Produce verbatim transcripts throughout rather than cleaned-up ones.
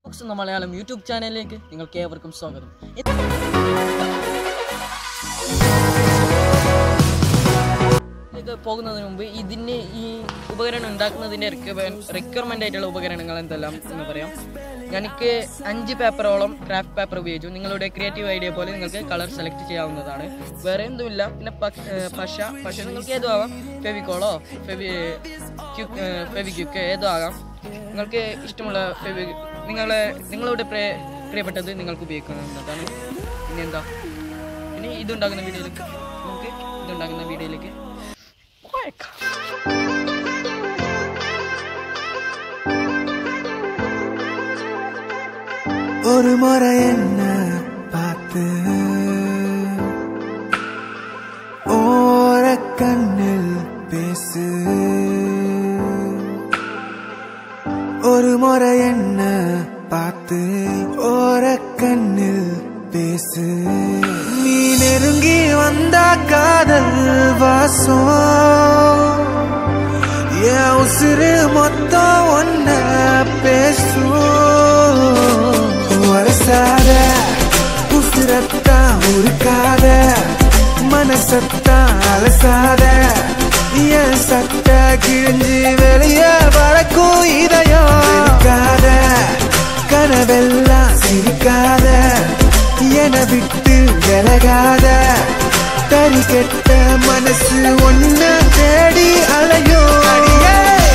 Malayalam YouTube ചാനലിലേക്ക് നിങ്ങൾക്ക് ഏവർക്കും സ്വാഗതം. പോകുന്നതിന് മുമ്പ് ഇതിന് ഈ ഉപകരണം ഉണ്ടാക്കുന്നതിൻ്റെ റിക്വയർമെൻ്റ് ആയിട്ടുള്ള ഉപകരണങ്ങൾ എന്തെല്ലാം എന്ന് പറയാം. എനിക്ക് അഞ്ച് പേപ്പറോളം ക്രാഫ്റ്റ് പേപ്പർ ഉപയോഗിച്ചു. നിങ്ങളുടെ ക്രിയേറ്റീവ് ഐഡിയ പോലെ നിങ്ങൾക്ക് കളർ സെലക്ട് ചെയ്യാവുന്നതാണ്. വേറെ എന്തുമില്ല. പിന്നെ പശ പശ നിങ്ങൾക്ക് ഏതും ആകാം. ഫെവിക്കോളോ ഫെവി ഫെവിക്വിക്ക് ഏതും ആകാം. നിങ്ങൾക്ക് ഇഷ്ടമുള്ള ഫെവി നിങ്ങളെ നിങ്ങളുടെ പ്രിയപ്പെട്ടത് നിങ്ങൾക്ക് ഉപയോഗിക്കാവുന്നതാണ്. പിന്നെ എന്താ ഇനി ഇതുണ്ടാക്കുന്ന വീഡിയോയിലേക്ക് നമുക്ക് ഇതുണ്ടാക്കുന്ന വീഡിയോയിലേക്ക് ஒரு முறை என்ன பார்த்து ஓர கண்ணில் பேசு, ஒரு முறை என்ன பார்த்து ஓர கண்ணில் பேசு. நீ நெருங்கி வந்த காதல் வாசம் என் உசுறு மொத்தம் ஒன்ன பேசும். வரசாத உசுரத்தான் உருக்காத, மனசத்தான் அலசாத, என் சட்ட கிழிஞ்சு வெளியே வரக்கும் இதயம் இருக்காத. கனவெல்லாம் சிரிக்காத, என விட்டு விலகாத, தறி கெட்ட மனசு ஒன்ன தேடி அலையும். அடியே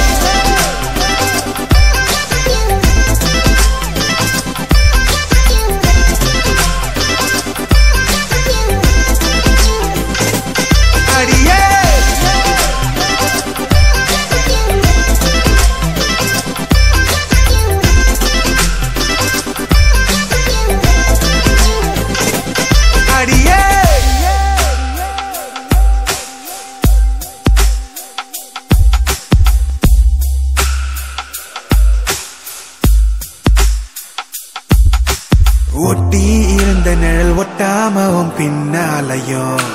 ஒட்டி இருந்த நிழல் ஒட்டாமவும் பின்னாலையும்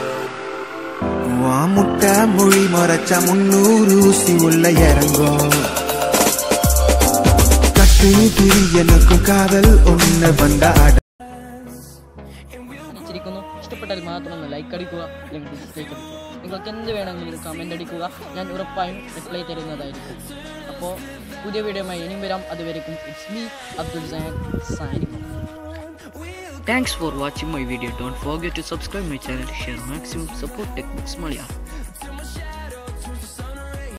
முட்டை மொழி மறைச்சா முன்னூறு ஊசி உள்ள இறங்கும். கட்டு திரி எனக்கும் காதல் ஒண்ணு வந்தாட. ഇഷ്ടപ്പെട്ടാൽ മാത്രം ലൈക്ക് അടിക്കുക, അല്ലെങ്കിൽ ഡിസ്ലൈക്ക് അടിക്കുക. നിങ്ങൾക്ക് എന്ത് വേണമെങ്കിലും കമൻ്റ് അടിക്കുക, ഞാൻ ഉറപ്പായും റിപ്ലൈ തരുന്നതായിരിക്കും. അപ്പോൾ പുതിയ വീഡിയോയുമായി ഇനിയും വരാം. അതുവരെയും it's me Abdul Zain signing off. Thanks for watching my video. Don't forget to subscribe my channel, share maximum support Techniques Malayalam.